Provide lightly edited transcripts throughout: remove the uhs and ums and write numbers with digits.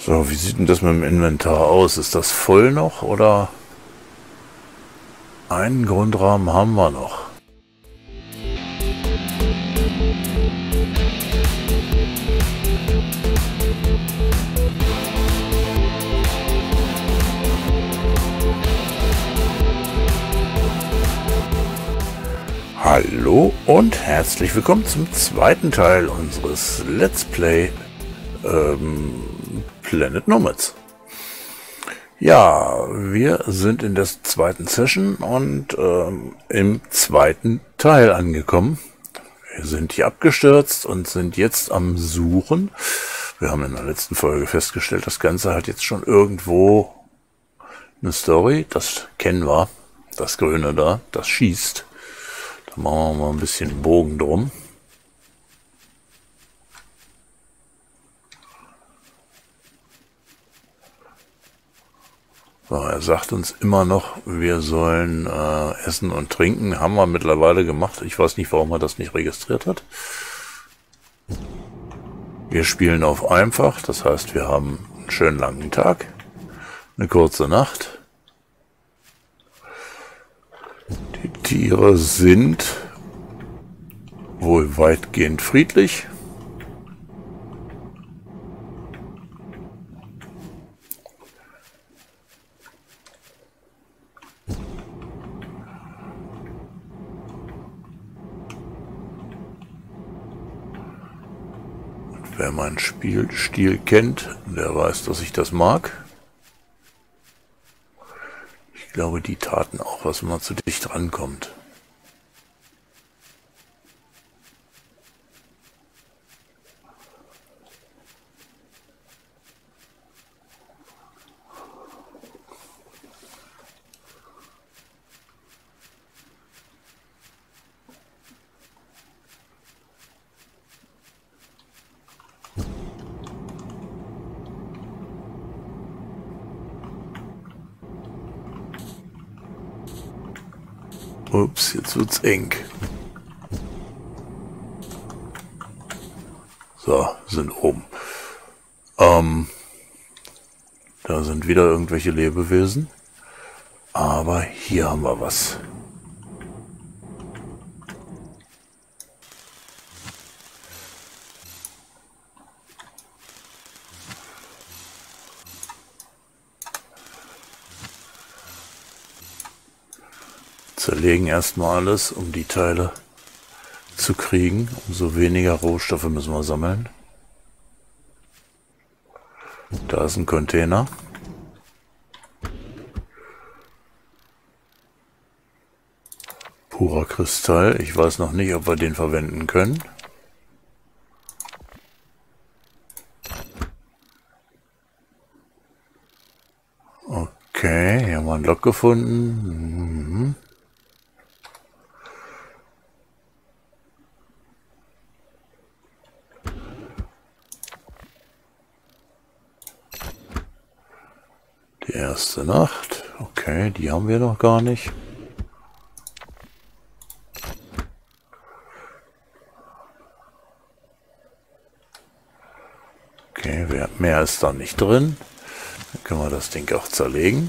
So, wie sieht denn das mit dem Inventar aus? Ist das voll noch oder einen Grundrahmen haben wir noch? Hallo und herzlich willkommen zum zweiten Teil unseres Let's Play Planet Nomads. Ja, wir sind in der zweiten Session und im zweiten Teil angekommen. Wir sind hier abgestürzt und sind jetzt am Suchen. Wir haben in der letzten Folge festgestellt, das Ganze hat jetzt schon irgendwo eine Story. Das kennen wir. Das Grüne da, das schießt. Da machen wir mal ein bisschen Bogen drum. So, er sagt uns immer noch, wir sollen essen und trinken. Haben wir mittlerweile gemacht. Ich weiß nicht, warum er das nicht registriert hat. Wir spielen auf einfach. Das heißt, wir haben einen schönen langen Tag, eine kurze Nacht. Die Tiere sind wohl weitgehend friedlich. Wer meinen Spielstil kennt, der weiß, dass ich das mag. Ich glaube, die taten auch, was man zu dicht rankommt. Ups, jetzt wird's eng. So, sind oben. Da sind wieder irgendwelche Lebewesen. Aber hier haben wir was. Zerlegen erstmal alles, um die Teile zu kriegen. Umso weniger Rohstoffe müssen wir sammeln. Da ist ein Container. Purer Kristall. Ich weiß noch nicht, ob wir den verwenden können. Okay, hier haben wir ein Loch gefunden. Die erste Nacht. Okay, die haben wir noch gar nicht. Okay, mehr ist da nicht drin. Dann können wir das Ding auch zerlegen.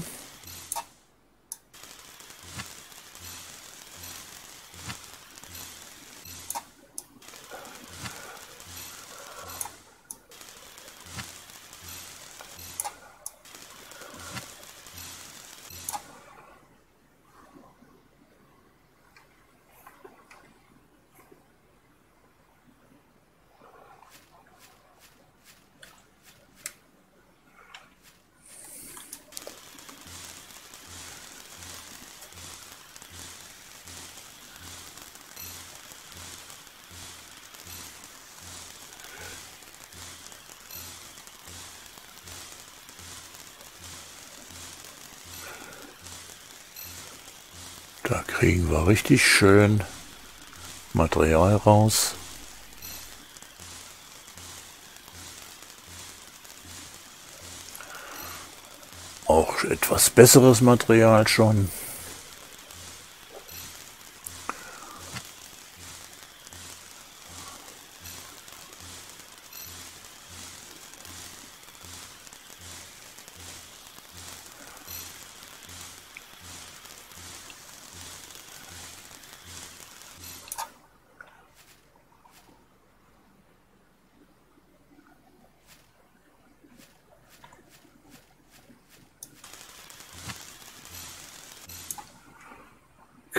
Da kriegen wir richtig schön Material raus. Auch etwas besseres Material schon.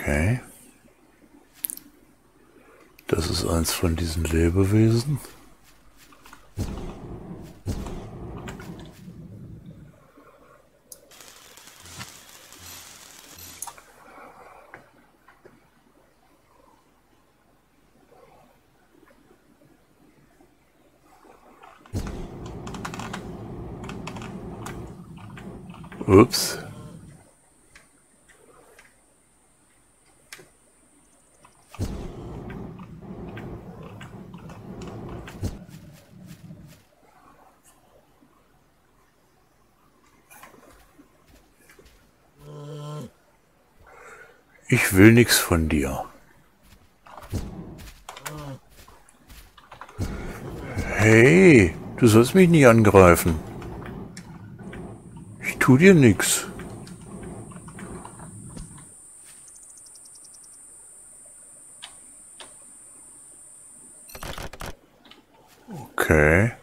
Okay. Das ist eins von diesen Lebewesen. Ups. Ich will nichts von dir. Hey, du sollst mich nicht angreifen. Ich tu dir nichts. Okay.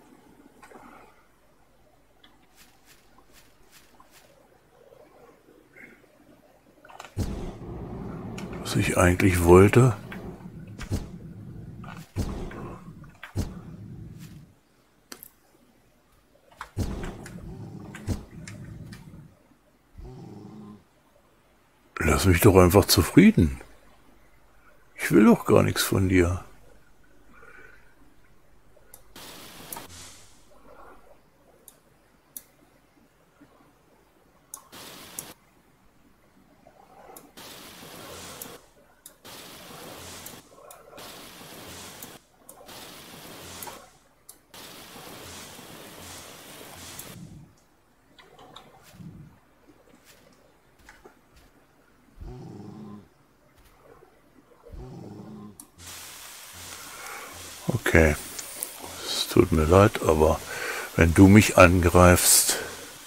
Was ich eigentlich wollte. Lass mich doch einfach zufrieden. Ich will doch gar nichts von dir. Okay, es tut mir leid, aber wenn du mich angreifst,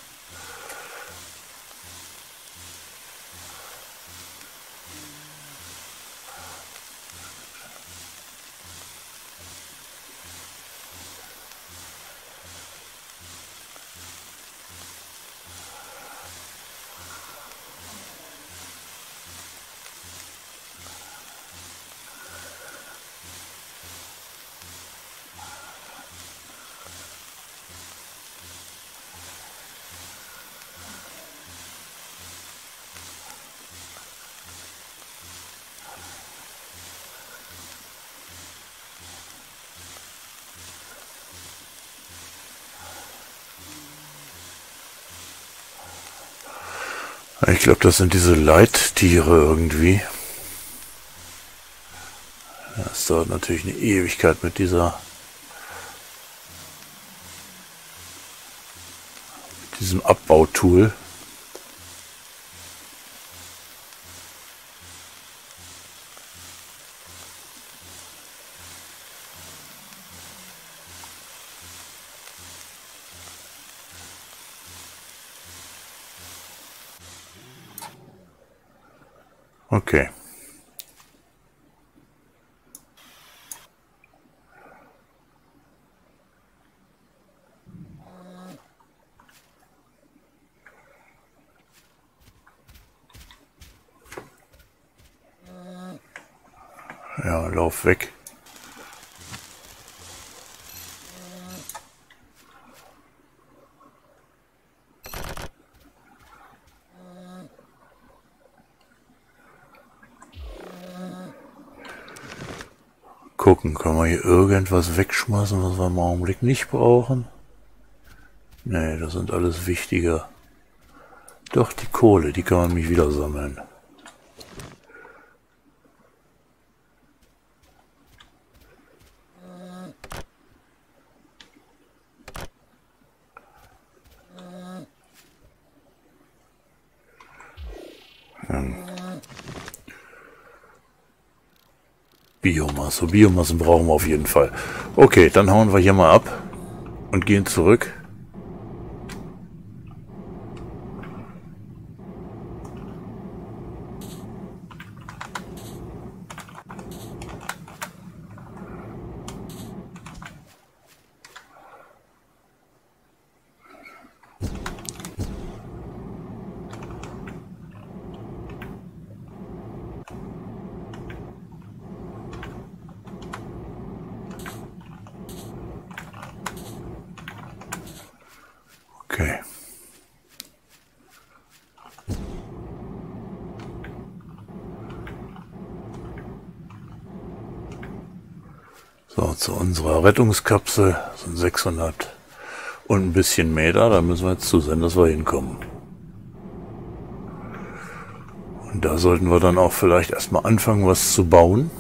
ich glaube, das sind diese Leittiere irgendwie. Das dauert natürlich eine Ewigkeit mit diesem Abbautool. Okay. Ja, lauf weg. Gucken, können wir hier irgendwas wegschmeißen, was wir im Augenblick nicht brauchen? Nee, das sind alles wichtige. Doch, die Kohle, die kann man mich wieder sammeln. Biomasse. Biomassen brauchen wir auf jeden Fall. Okay, dann hauen wir hier mal ab und gehen zurück. Okay. So, zu unserer Rettungskapsel sind 600 und ein bisschen Meter. Da müssen wir jetzt zusehen, dass wir hinkommen. Und da sollten wir dann auch vielleicht erstmal anfangen, was zu bauen.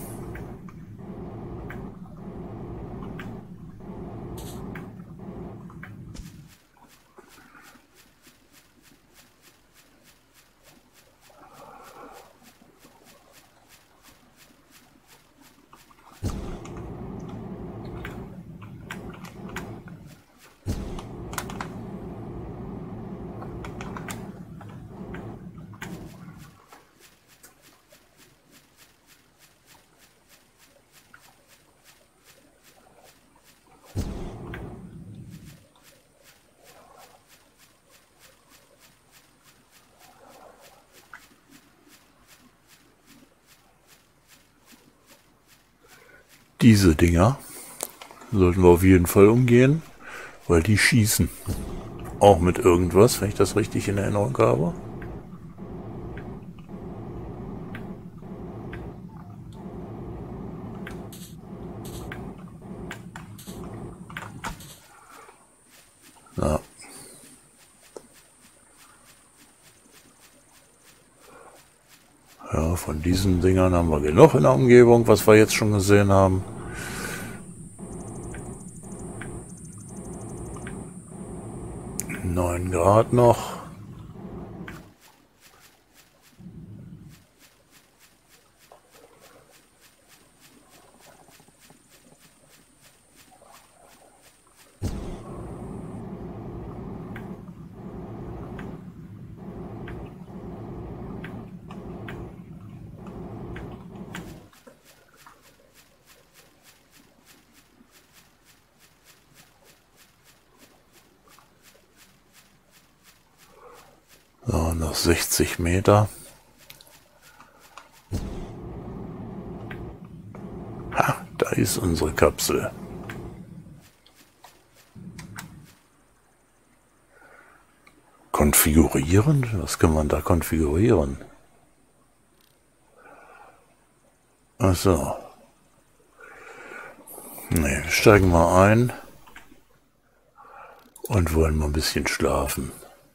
Diese Dinger sollten wir auf jeden Fall umgehen, weil die schießen. Auch mit irgendwas, wenn ich das richtig in Erinnerung habe. Ja. Ja, von diesen Dingern haben wir genug in der Umgebung, was wir jetzt schon gesehen haben. Grad noch. So, noch 60 Meter. Ha, da ist unsere Kapsel. Konfigurieren? Was kann man da konfigurieren? Ach so. Ne, wir steigen mal ein und wollen mal ein bisschen schlafen.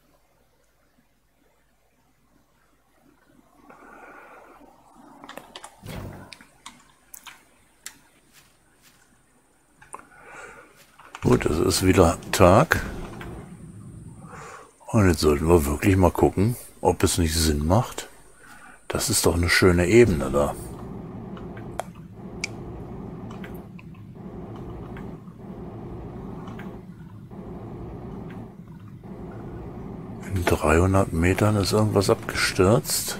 Gut, es ist wieder Tag. Und jetzt sollten wir wirklich mal gucken, ob es nicht Sinn macht. Das ist doch eine schöne Ebene da. In 300 Metern ist irgendwas abgestürzt.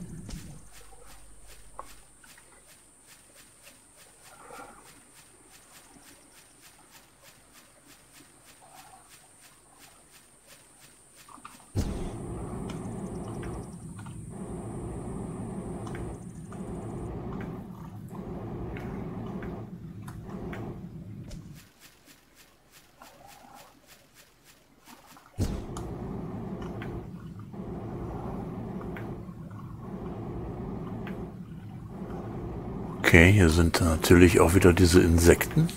Okay, hier sind natürlich auch wieder diese Insekten.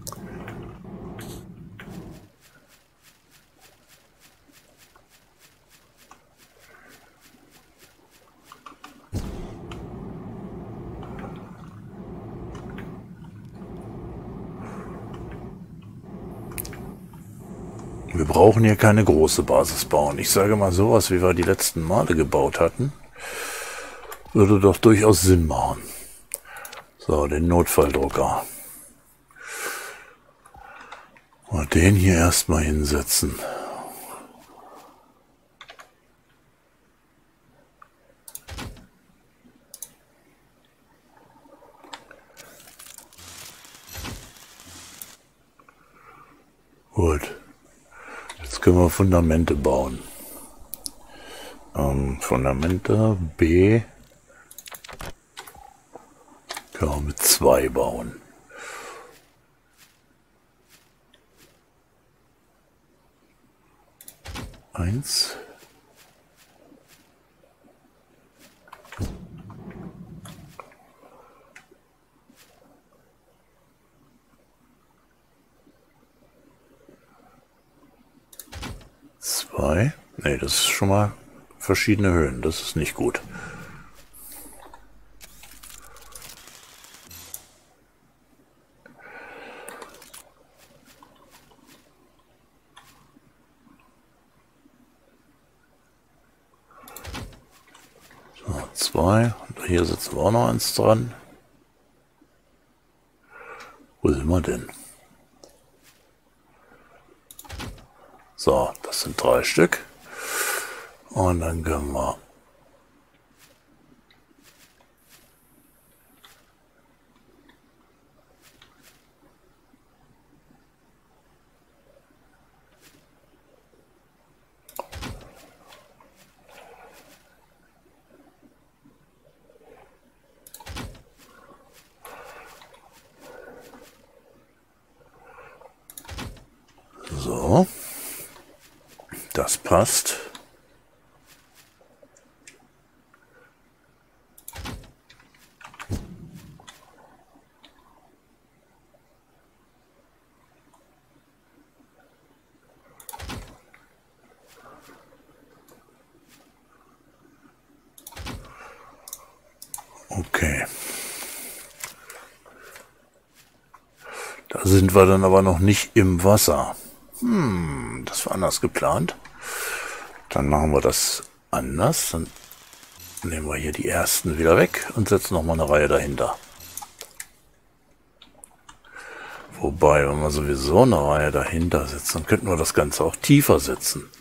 Wir brauchen hier keine große Basis bauen. Ich sage mal, sowas, wie wir die letzten Male gebaut hatten, würde doch durchaus Sinn machen. So, den Notfalldrucker. Und den hier erstmal hinsetzen. Gut. Jetzt können wir Fundamente bauen. Fundamente B. Können wir mit 2 bauen. Eins. Zwei. Nee, das ist schon mal verschiedene Höhen. Das ist nicht gut. So, zwei. Und hier sitzen wir auch noch eins dran. Wo sind wir denn? So, das sind 3 Stück. Und dann können wir so. Das passt. Okay. Da sind wir dann aber noch nicht im Wasser. Das war anders geplant. Dann machen wir das anders. Dann nehmen wir hier die ersten wieder weg und setzen nochmal eine Reihe dahinter. Wobei, wenn wir sowieso eine Reihe dahinter setzen, dann könnten wir das Ganze auch tiefer setzen.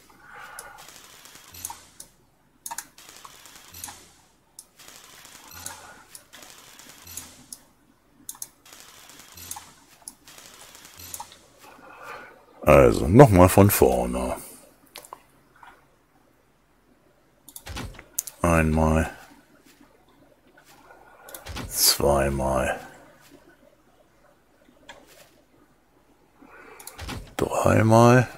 Also nochmal von vorne. Einmal, zweimal, dreimal,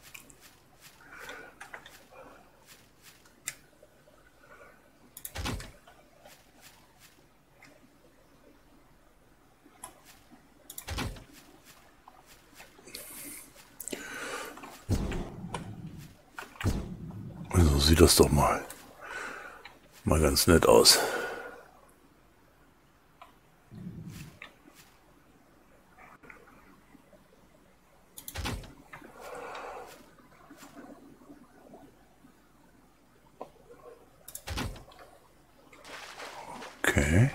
so sieht das doch mal ganz nett aus. Okay.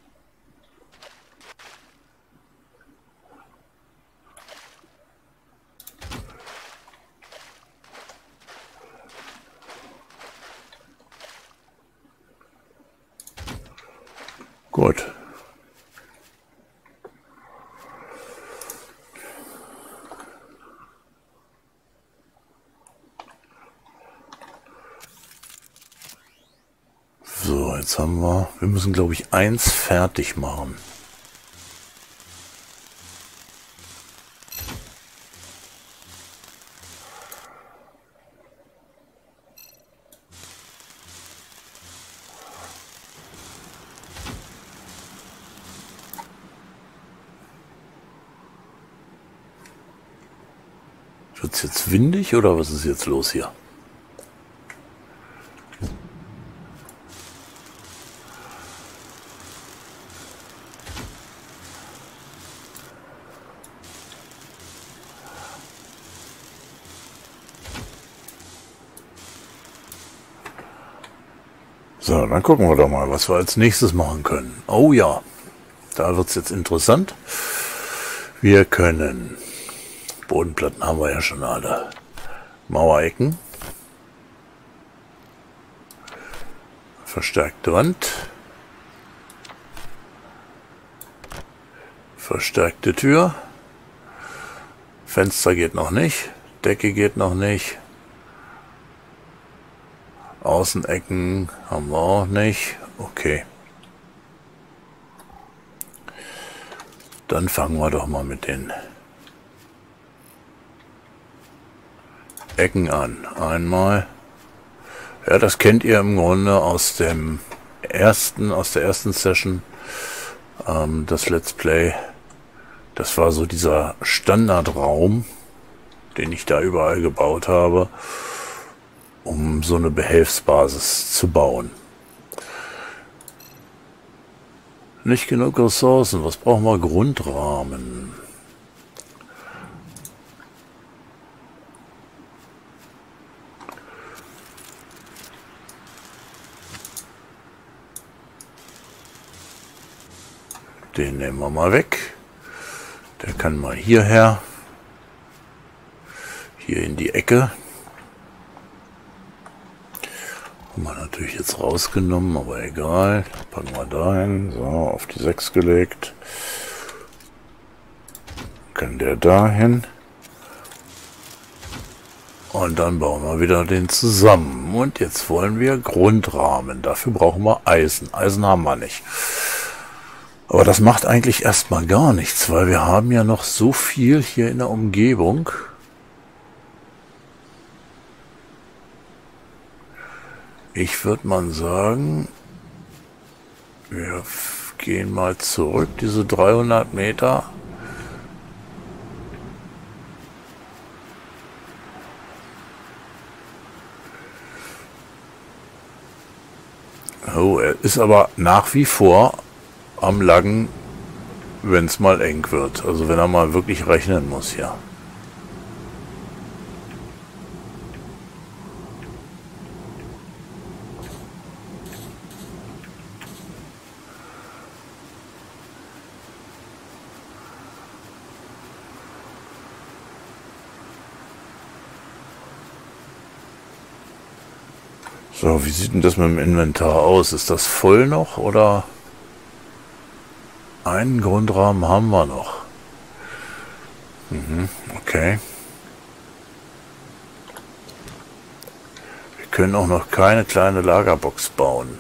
Gut. So, jetzt haben wir müssen, glaube ich, 1 fertig machen. Wird es jetzt windig oder was ist jetzt los hier? So, dann gucken wir doch mal, was wir als nächstes machen können. Oh ja, da wird es jetzt interessant. Wir können, Bodenplatten haben wir ja schon alle, Mauerecken, verstärkte Wand, verstärkte Tür, Fenster geht noch nicht, Decke geht noch nicht, Außenecken haben wir auch nicht. Okay. Dann fangen wir doch mal mit den Ecken an. Einmal. Ja, das kennt ihr im Grunde aus der ersten Session. Das Let's Play. Das war so dieser Standardraum, den ich da überall gebaut habe, um so eine Behelfsbasis zu bauen. Nicht genug Ressourcen. Was brauchen wir? Grundrahmen. Den nehmen wir mal weg. Der kann mal hierher. Hier in die Ecke. Haben wir natürlich jetzt rausgenommen, aber egal. Packen wir dahin. So, auf die 6 gelegt. Kann der dahin. Und dann bauen wir wieder den zusammen. Und jetzt wollen wir Grundrahmen. Dafür brauchen wir Eisen. Eisen haben wir nicht. Aber das macht eigentlich erstmal gar nichts, weil wir haben ja noch so viel hier in der Umgebung. Ich würde mal sagen, wir gehen mal zurück, diese 300 Meter. Oh, er ist aber nach wie vor am Laggen, wenn es mal eng wird. Also wenn er mal wirklich rechnen muss hier. So, wie sieht denn das mit dem Inventar aus? Ist das voll noch oder? Einen Grundrahmen haben wir noch. Okay. Wir können auch noch keine kleine Lagerbox bauen.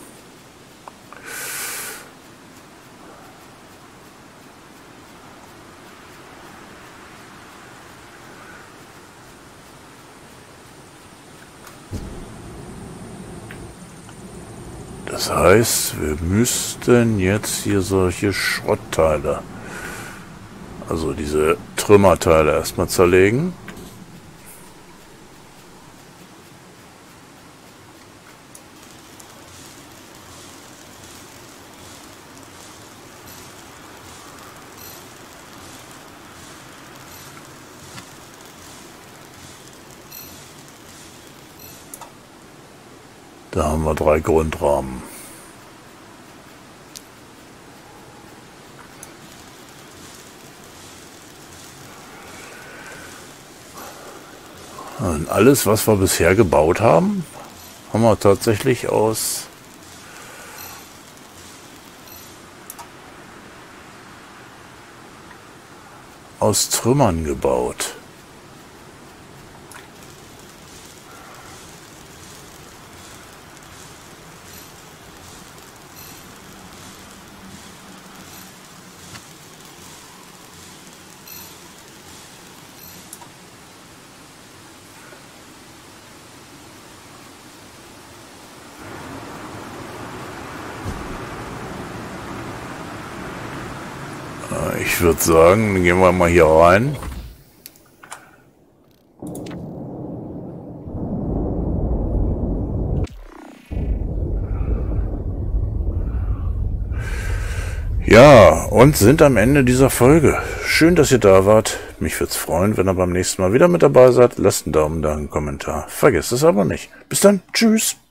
Das heißt, wir müssten jetzt hier solche Schrottteile, also diese Trümmerteile erstmal zerlegen. Da haben wir 3 Grundrahmen. Und alles, was wir bisher gebaut haben, haben wir tatsächlich aus Trümmern gebaut. Ich würde sagen, dann gehen wir mal hier rein. Ja, und sind am Ende dieser Folge. Schön, dass ihr da wart. Mich würde es freuen, wenn ihr beim nächsten Mal wieder mit dabei seid. Lasst einen Daumen da, einen Kommentar. Vergesst es aber nicht. Bis dann. Tschüss.